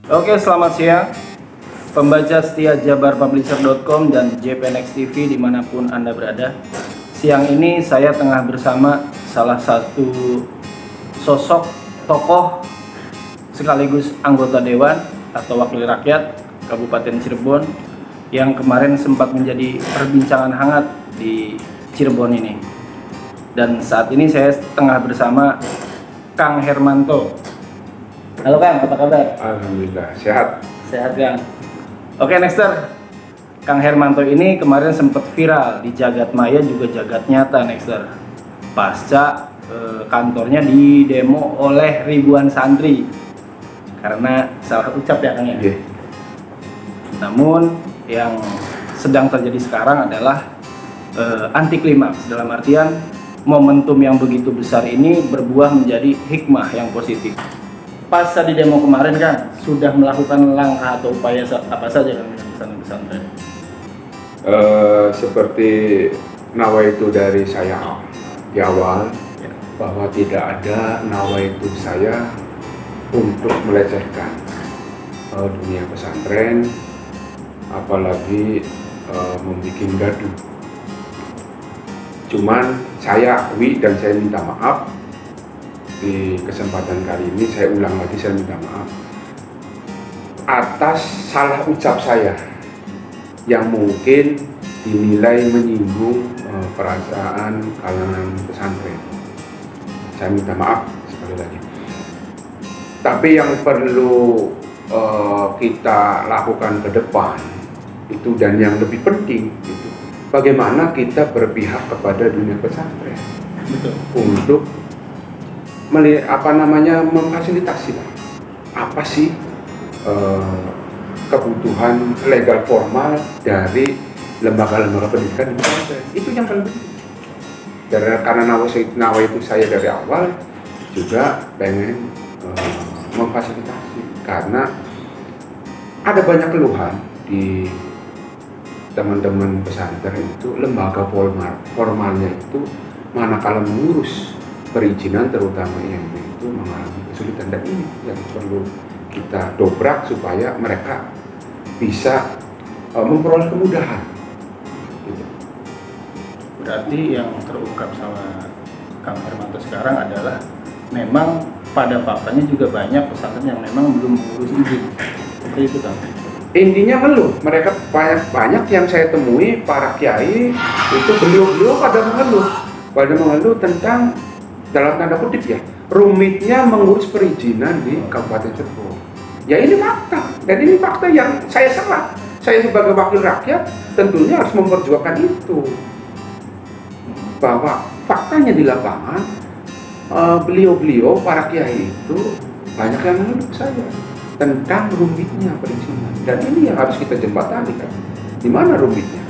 Oke, selamat siang pembaca setia jabarpublisher.com dan JPNX TV dimanapun Anda berada. Siang ini saya tengah bersama salah satu sosok tokoh sekaligus anggota Dewan atau Wakil Rakyat Kabupaten Cirebon yang kemarin sempat menjadi perbincangan hangat di Cirebon ini. Dan saat ini saya tengah bersama Kang Hermanto. Halo Kang, apa kabar? Alhamdulillah, sehat. Sehat Kang. Oke, Nexter. Kang Hermanto ini kemarin sempat viral di jagat maya juga jagat nyata, Nexter. Pasca kantornya didemo oleh ribuan santri karena salah ucap ya Kang ya. Yeah. Namun yang sedang terjadi sekarang adalah anti klimaks, dalam artian momentum yang begitu besar ini berbuah menjadi hikmah yang positif. Pas di demo kemarin kan sudah melakukan langkah atau upaya apa saja kan dengan pesantren? Seperti nawaitu dari saya di awal ya, bahwa tidak ada nawaitu saya untuk melecehkan dunia pesantren, apalagi membuat gaduh. Cuman saya akui dan saya minta maaf. Di kesempatan kali ini saya ulang lagi, saya minta maaf atas salah ucap saya yang mungkin dinilai menyinggung perasaan kalangan pesantren. Saya minta maaf sekali lagi. Tapi yang perlu kita lakukan ke depan itu, dan yang lebih penting itu, bagaimana kita berpihak kepada dunia pesantren. Betul. Untuk memfasilitasi apa sih kebutuhan legal formal dari lembaga-lembaga pendidikan di pesantren. Itu yang paling penting. Karena nawaitu saya dari awal juga pengen memfasilitasi, karena ada banyak keluhan di teman-teman pesantren itu, lembaga formalnya itu manakala mengurus perizinan terutama IMB itu mengalami kesulitan, dan ini yang perlu kita dobrak supaya mereka bisa memperoleh kemudahan. Gitu. Berarti yang terungkap sama Kang Hermanto sekarang adalah memang pada faktanya juga banyak pesantren yang memang belum mengurus izin. Seperti itu Kang. Intinya ngeluh, mereka banyak yang saya temui para kiai itu beliau pada mengeluh tentang, dalam tanda kutip ya, rumitnya mengurus perizinan di Kabupaten Cirebon. Ya ini fakta, dan ini fakta yang saya serah. Saya sebagai wakil rakyat tentunya harus memperjuangkan itu, bahwa faktanya di lapangan beliau para kiai itu banyak yang mengeluh saya tentang rumitnya perizinan, dan ini yang harus kita jembatani kan. Di mana rumitnya?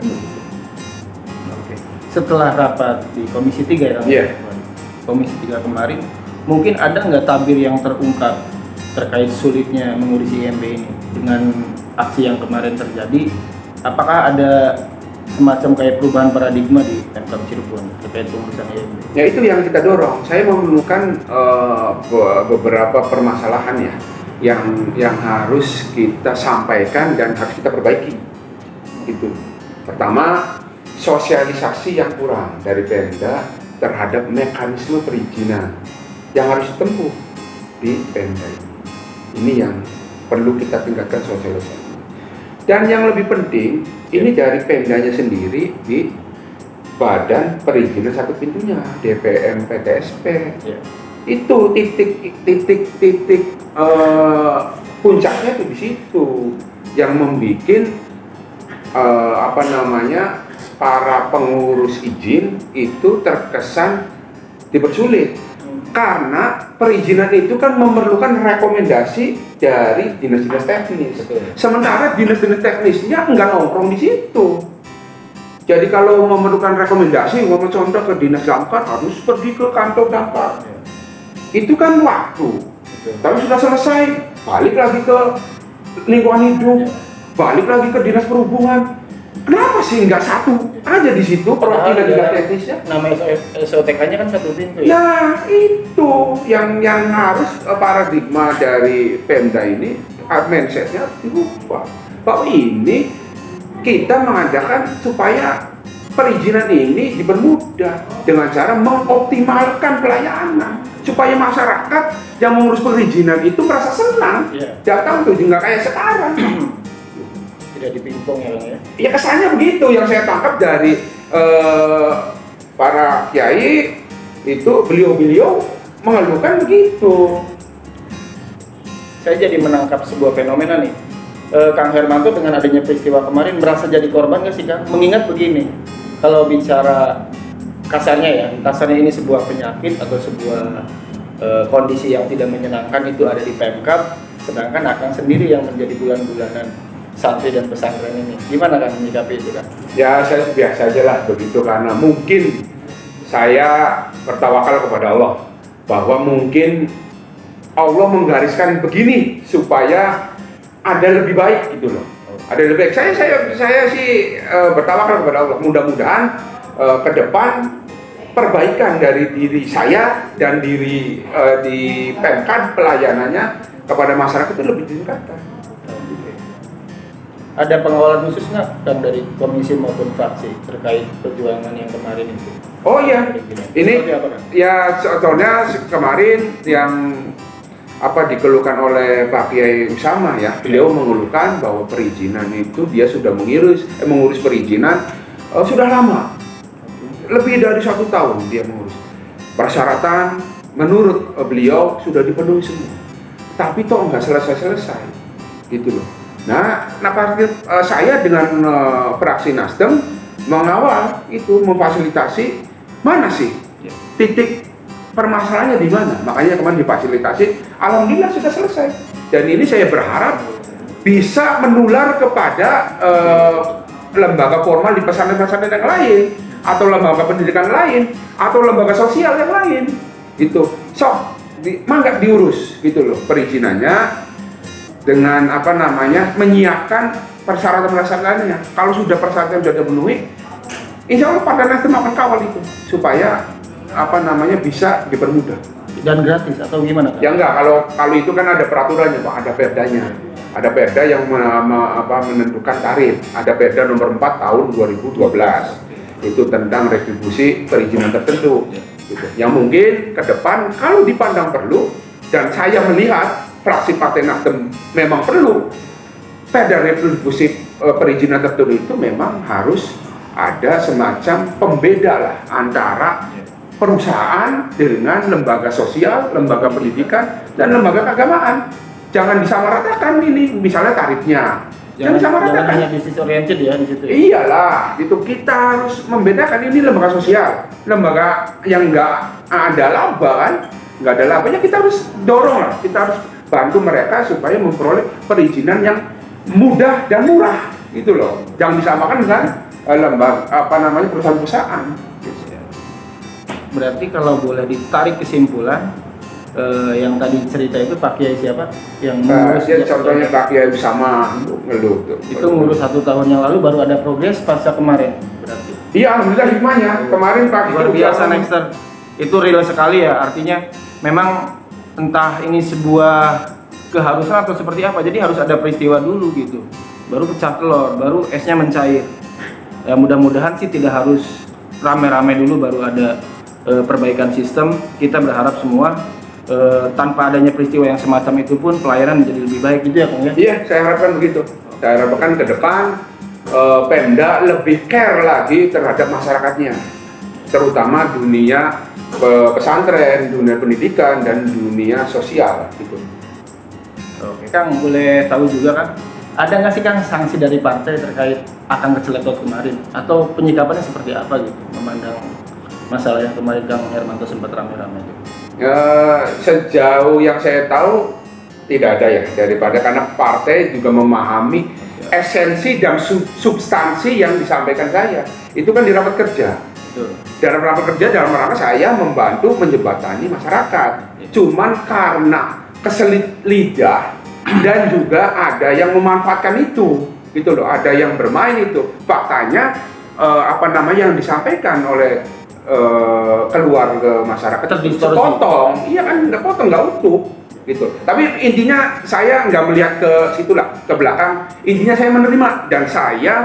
Oke. Setelah rapat di Komisi 3 ya. Yeah. Komisi 3 kemarin, mungkin ada nggak tabir yang terungkap terkait sulitnya mengurus IMB ini dengan aksi yang kemarin terjadi? Apakah ada semacam kayak perubahan paradigma di Pemkab Cirebon terkait pengurusan IMB? Ya itu yang kita dorong. Saya menemukan beberapa permasalahan ya yang harus kita sampaikan dan harus kita perbaiki. Itu. Pertama, sosialisasi yang kurang dari Pemda terhadap mekanisme perizinan yang harus ditempuh di Pemda ini. Ini yang perlu kita tingkatkan sosialisasi. Dan yang lebih penting, ini dari Pemdanya sendiri di Badan Perizinan Satu Pintunya, DPM PTSP. Yeah. Itu titik puncaknya itu di situ yang membuat para pengurus izin itu terkesan dipersulit, karena perizinan itu kan memerlukan rekomendasi dari dinas-dinas teknis. Sementara dinas-dinas teknisnya nggak nongkrong di situ. Jadi kalau memerlukan rekomendasi, contoh ke dinas damkar harus pergi ke kantor damkar. Itu kan waktu. Tapi sudah selesai, balik lagi ke lingkungan hidup, balik lagi ke dinas perhubungan. Kenapa sih nggak satu aja di situ perwakilan dinas teknisnya? Nama SOTK-nya kan satu pintu ya? Nah itu yang harus paradigma dari Pemda ini mindsetnya dirubah. Bahwa ini kita mengadakan supaya perizinan ini dipermudah dengan cara mengoptimalkan pelayanan supaya masyarakat yang mengurus perizinan itu merasa senang, datang tuh nggak kayak sekarang. Tidak dipingpong ya Bang ya? Ya kesannya begitu yang saya tangkap dari para kiai itu, beliau-beliau mengeluhkan begitu. Saya jadi menangkap sebuah fenomena nih. Kang Hermanto dengan adanya peristiwa kemarin merasa jadi korban nggak sih Kang? Mengingat begini, kalau bicara kasarnya ini sebuah penyakit atau sebuah kondisi yang tidak menyenangkan itu ada di Pemkab, sedangkan Akang sendiri yang menjadi bulan-bulanan santri dan pesantren ini. Gimana Kang menyikapi itu Kang? Ya saya biasa aja lah begitu, karena mungkin saya bertawakal kepada Allah bahwa mungkin Allah menggariskan begini supaya ada lebih baik gitu loh. Ada lebih baik. Saya sih bertawakal kepada Allah. Mudah-mudahan ke depan perbaikan dari diri saya dan diri di Pemkab pelayanannya kepada masyarakat itu lebih ditingkatkan. Ada pengawalan khusus nggak kan dari komisi maupun fraksi terkait perjuangan yang kemarin itu? Oh iya, ini apa, kan? Ya sebetulnya kemarin yang dikeluhkan oleh Pak Kiai Usama ya, beliau mengeluhkan bahwa perizinan itu dia sudah mengurus perizinan sudah lama, lebih dari 1 tahun dia mengurus. Persyaratan menurut beliau sudah dipenuhi semua, tapi toh nggak selesai gitu loh. Nah, saya dengan fraksi Nasdem mengawal itu, memfasilitasi mana sih titik permasalahannya di mana. Makanya kemarin difasilitasi, alhamdulillah sudah selesai. Dan ini saya berharap bisa menular kepada lembaga formal di pesantren-pesantren yang lain, atau lembaga pendidikan lain, atau lembaga sosial yang lain. Itu mangga diurus gitu loh perizinannya, dengan menyiapkan persyaratan-persyaratannya. Kalau sudah persyaratan sudah dipenuhi, insya Allah Partai Nasdem akan kawal itu supaya bisa dipermudah. Dan gratis atau gimana Kang? Ya enggak, kalau itu kan ada peraturannya Pak, ada perdanya. Ada perda yang menentukan tarif. Ada perda nomor 4 tahun 2012. Itu tentang retribusi perizinan tertentu. Gitu. Yang mungkin ke depan kalau dipandang perlu, dan saya melihat fraksi Partai Nasdem memang perlu, perda retribusi perizinan tertentu itu memang harus ada semacam pembeda lah antara perusahaan dengan lembaga sosial, lembaga pendidikan, dan lembaga keagamaan. Jangan disamaratakan ini, misalnya tarifnya. Jangan hanya bisnis oriented ya di situ. Iyalah, itu kita harus membedakan ini lembaga sosial, lembaga yang nggak ada laba kan, nggak ada labanya, kita harus dorong lah, kita harus bantu mereka supaya memperoleh perizinan yang mudah dan murah, gitu loh. Jangan disamakan dengan lembaga perusahaan-perusahaan. Berarti kalau boleh ditarik kesimpulan, yang tadi cerita itu Pak Kiai siapa? Yang ngurus contohnya Pak Kiai Usama ngeluh tuh. Itu ngurus 1 tahun yang lalu baru ada progres pasca kemarin berarti. Iya, alhamdulillah hikmahnya. Kemarin Pak Kiai luar biasa Nexter. Itu real sekali ya, artinya memang entah ini sebuah keharusan atau seperti apa, jadi harus ada peristiwa dulu gitu, baru pecah telur, baru esnya mencair. Ya mudah-mudahan sih tidak harus rame-rame dulu baru ada perbaikan sistem. Kita berharap semua tanpa adanya peristiwa yang semacam itu pun pelayanan menjadi lebih baik gitu ya Kang ya? Iya, saya harapkan begitu. Saya harapkan ke depan Pemda lebih care lagi terhadap masyarakatnya, terutama dunia pesantren, dunia pendidikan, dan dunia sosial gitu. Oke Kang, boleh tahu juga Kang, ada nggak sih Kang sanksi dari partai terkait akan keceletot kemarin, atau penyikapannya seperti apa gitu memandang masalah yang kemarin Kang Hermanto sempat rame-rame gitu? Sejauh yang saya tahu tidak ada ya, daripada karena partai juga memahami esensi dan substansi yang disampaikan saya. Itu kan di rapat kerja. Dalam rapat kerja, dalam rangka saya membantu menjembatani masyarakat. Cuman karena keselit lidah dan juga ada yang memanfaatkan itu, gitu loh. Ada yang bermain itu. Faktanya yang disampaikan oleh keluar ke masyarakat terdistorsi. potong, iya kan, nggak potong, nggak utuh. gitu. Tapi intinya saya nggak melihat ke situlah, ke belakang. Intinya saya menerima dan saya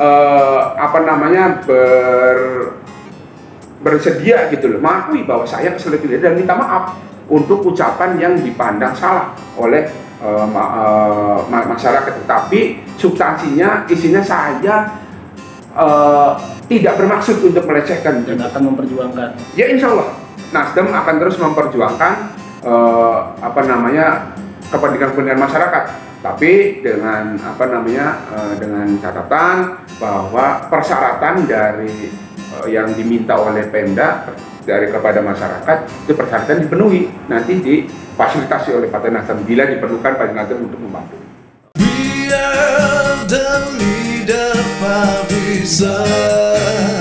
bersedia gitu loh, mengakui bahwa saya kesulitan dan minta maaf untuk ucapan yang dipandang salah oleh masyarakat. Tapi substansinya, isinya saya tidak bermaksud untuk melecehkan dan akan memperjuangkan. Ya insya Allah Nasdem akan terus memperjuangkan kepentingan masyarakat, tapi dengan dengan catatan bahwa persyaratan dari yang diminta oleh Pemda kepada masyarakat itu persyaratan dipenuhi, nanti difasilitasi oleh Partai Nasdem bila diperlukan Partai Nasdem untuk membantu. We are the leader publisher.